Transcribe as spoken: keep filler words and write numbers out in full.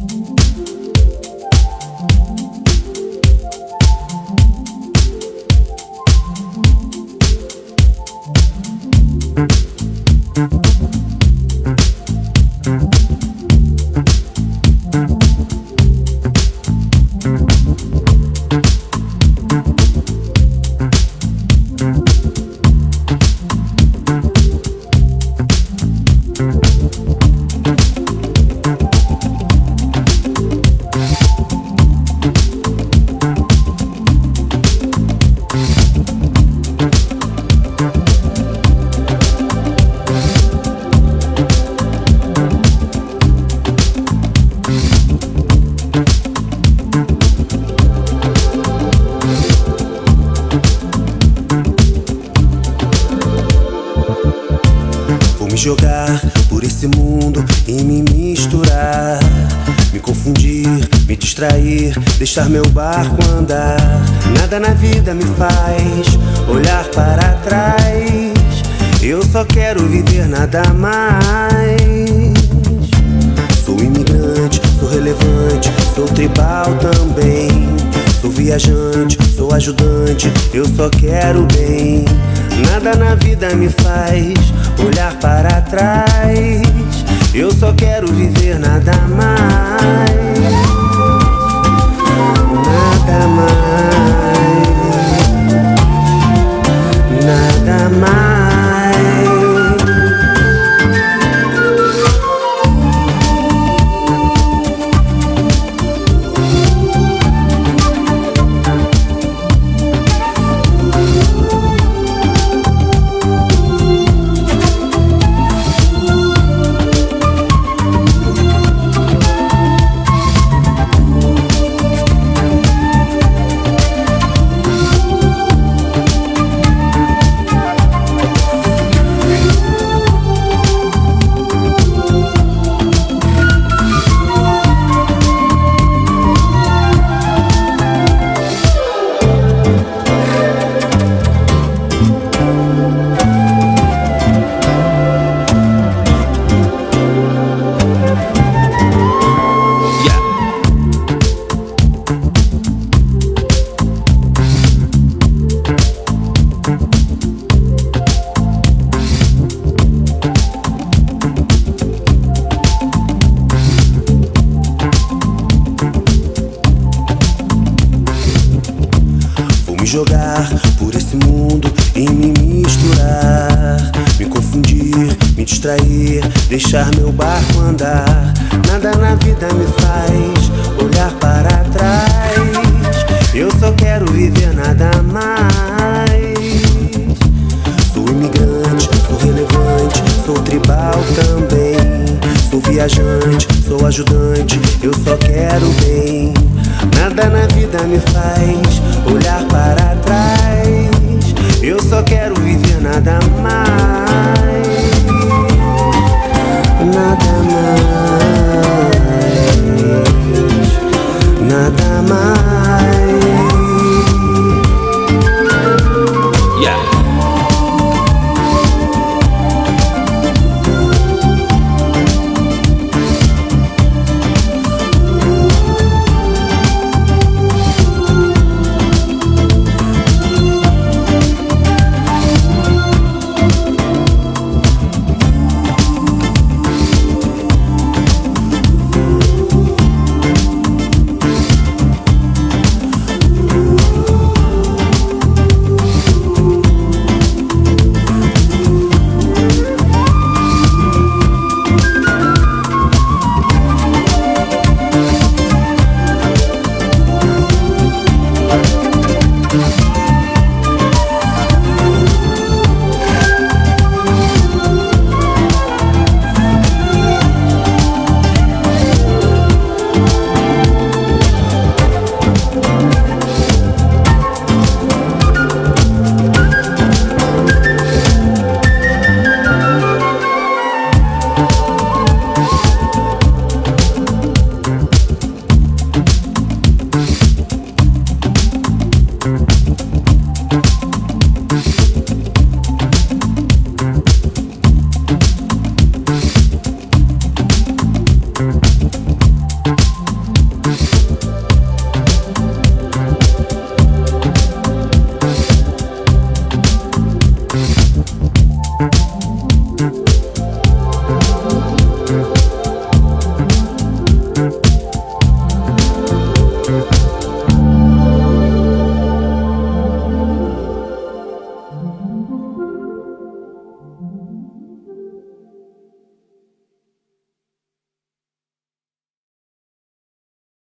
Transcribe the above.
Jogar por esse mundo e me misturar, me confundir, me distrair, deixar meu barco andar. Nada na vida me faz olhar para trás. Eu só quero viver, nada mais. Sou imigrante, sou relevante, sou tribal também. Sou viajante, sou ajudante, eu só quero bem. Nada na vida me faz olhar para trás. Eu só quero viver, nada mais. Nada mais. Nada mais. Me jogar por esse mundo e me misturar, me confundir, me distrair, deixar meu barco andar. Nada na vida me faz olhar para trás. Eu só quero viver, nada mais. Sou imigrante, sou relevante, sou tribal também. Sou viajante, sou ajudante, eu só quero bem. Nada na vida me faz olhar para trás. Eu só quero viver, nada mais.